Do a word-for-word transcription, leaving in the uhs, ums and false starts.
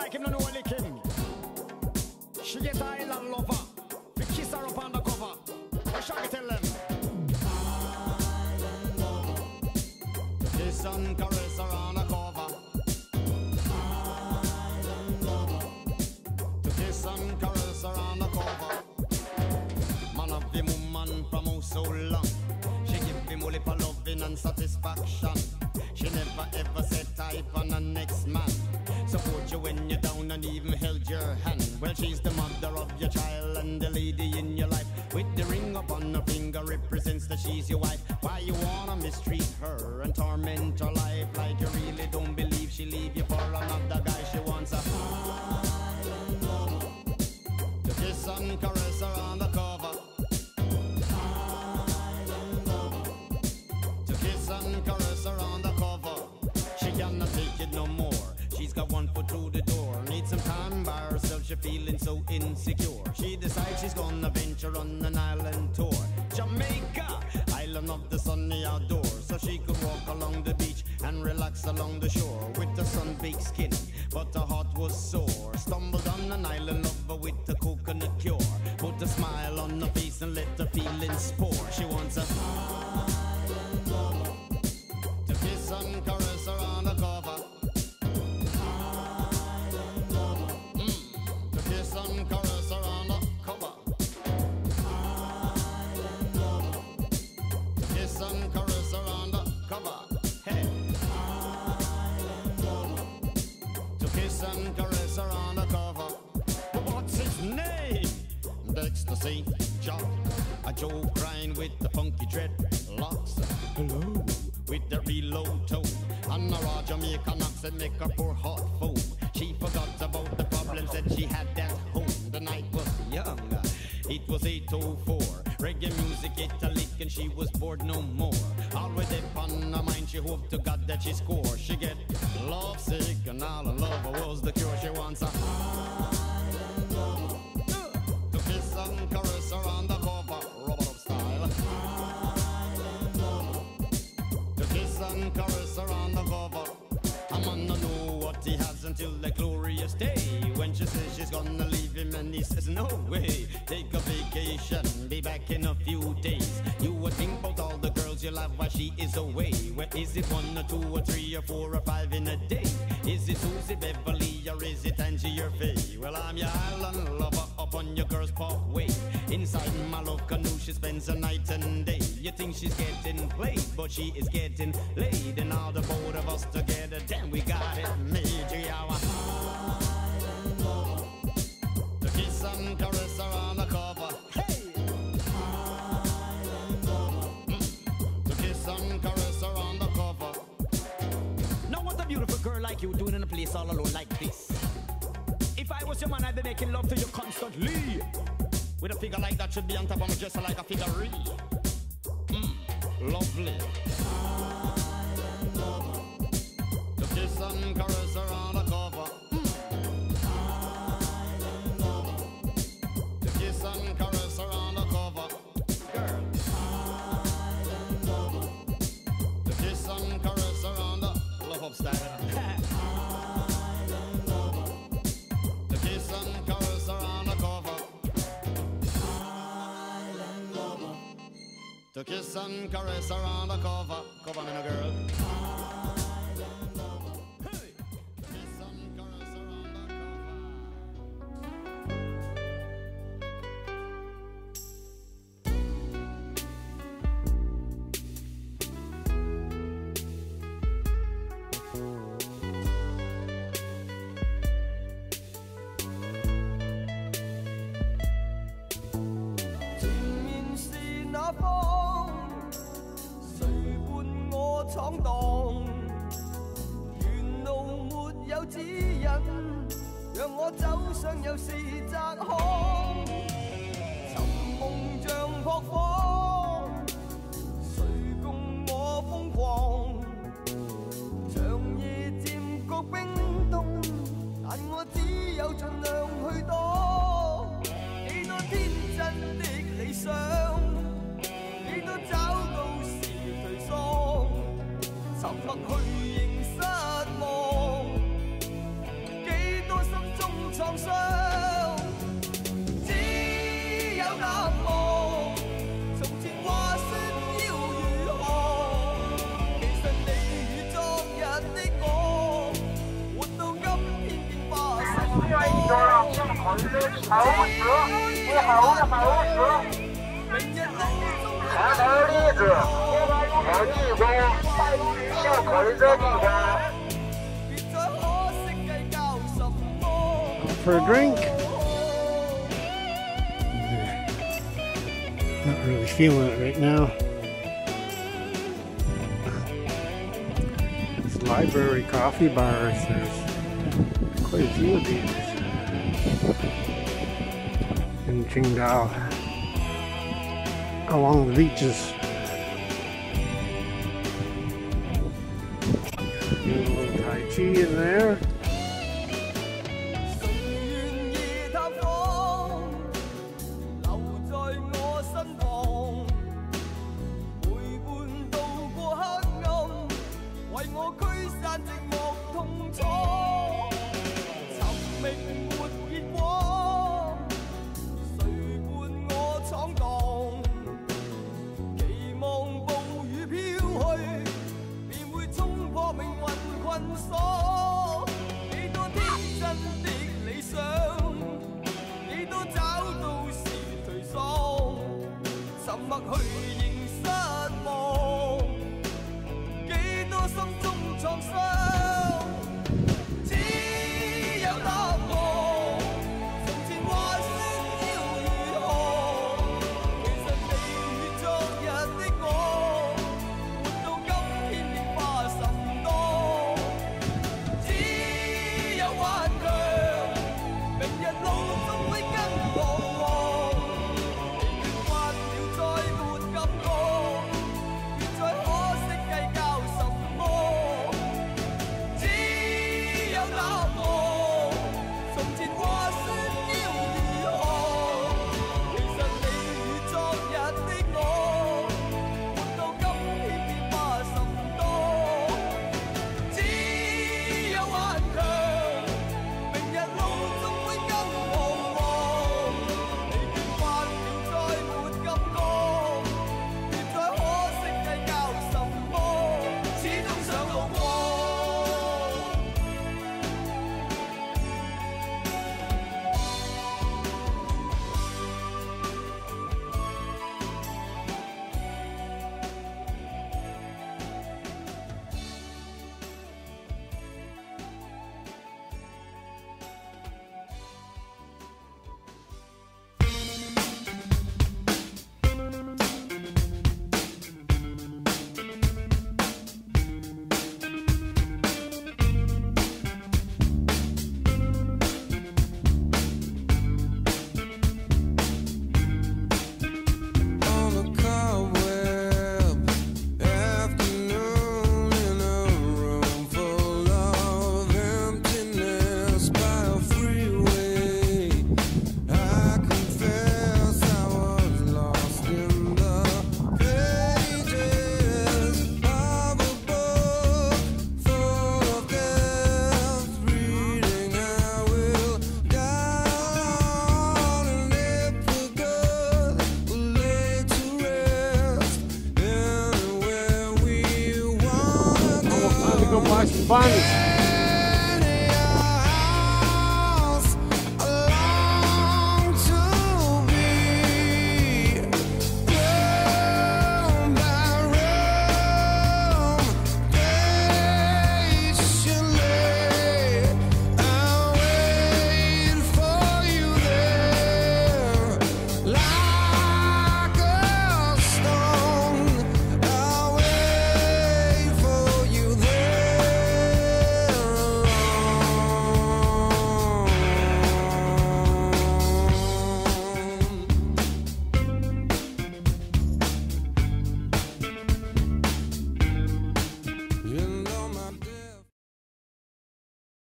like him, no know lick him. She get a island lover. We kiss her up on the cover. What shall we tell them? Island lover. Kiss and caress her on the cover. Island lover. To kiss and caress her on the cover. Man of the woman from oh so long. She give him only for loving and satisfaction. She never ever set type on the next man. Support you when you're down and even held your hand. Well, she's the mother of your child and the lady in your life. With the ring up on her finger represents that she's your wife. Why you wanna mistreat her and torment her life? Like you really don't believe she'll leave you for another guy. She wants a island lover. To kiss and caress her on the cover. Island lover. To kiss and caress her on the cover. She cannot take it no more. She's got one foot through the door. Needs some time by herself, she's feeling so insecure. She decides she's gonna venture on an island tour. Jamaica, island of the sunny outdoors. So she could walk along the beach and relax along the shore. With the sun-baked skin, but her heart was sore. Stumbled on an island lover with a coconut cure. Put a smile on her face and let her feelings pour. She wants a island lover. To kiss and caress her on the cover. And caress her on the cover. Island lover. Kiss and caress her on the cover. Hey. Island lover. To kiss and caress her on the cover. But what's his name? Dexter Saint John. A Joe crying with the funky dreadlocks. Hello. With the real low tone. And a raw Jamaican accent make her poor heart foam. She forgot about the problems that she had at home. The night was young, it was eight oh four. Reggae music hit a lick and she was bored no more. Always upon her mind, she hoped to God that she score. She get love sick and all in love was the cure. She wants a island lover. To kiss and caress her on the cover, rubber up style. Island lover. To kiss and caress her on the cover. I wanna know what he has until the glorious day when she says she's gonna leave him and he says no way. Take a vacation, be back in a few days. You would think about all the girls you love while she is away. Where is it one or two or three or four or five in a day? Is it Susie Beverly or is it Angie or Faye? Well, I'm your island lover up on your girl's parkway. Inside my love canoe she spends a night and day. You think she's getting played, but she is getting laid. And all the both of us together, damn, we got it made. You are island lover. To kiss and caress her on the cover. Hey! Island lover. Mm. To kiss and caress her on the cover. Now what a beautiful girl like you doing in a place all alone like this. If I was your man, I'd be making love to you constantly. With a figure like that should be on top of me just like a figurine. Mmm, lovely. Island lover. To kiss and caress her on the cover. Mm. Island lover. To kiss and caress her on the cover. Girl. Island lover. To kiss and caress her on the love up style. Island lover. To kiss and caress her on the cover. Island lover. To kiss and caress her on the cover. Come on in a girl. Island lover. Hey. To kiss and caress her on the 闖蕩，沿路沒有指引，讓我走上又是窄巷，尋夢像撲火，誰共我瘋狂？長夜漸覺冰凍，但我只有盡量去躲。幾多天真的理想，幾多找到時頹喪。沉默去仍失望，幾多心好蛇，你好的好蛇，看到栗子，有地瓜，小颗的这地瓜。 For a drink. Not really feeling it right now. These library coffee bars, there's quite a few of these in Qingdao along the beaches. Get a little Tai Chi in there. Go buy some bonnets.